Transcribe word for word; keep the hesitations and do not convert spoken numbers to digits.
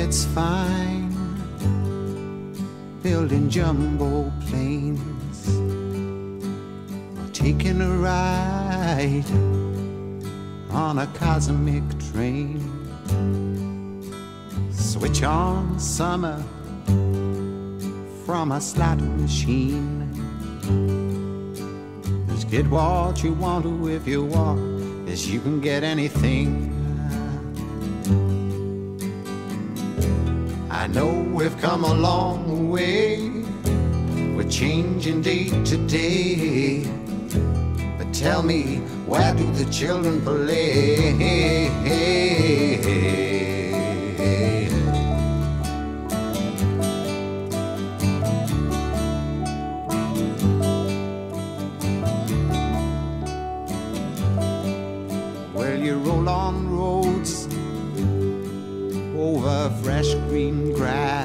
it's fine building jumbo planes or taking a ride on a cosmic train. Switch on summer from a slot machine. Just get what you want to if you want, as you can get anything. I know we've come a long way, we're changing day to day, but tell me, where do the children play? Well, you roll on roads over fresh green grass,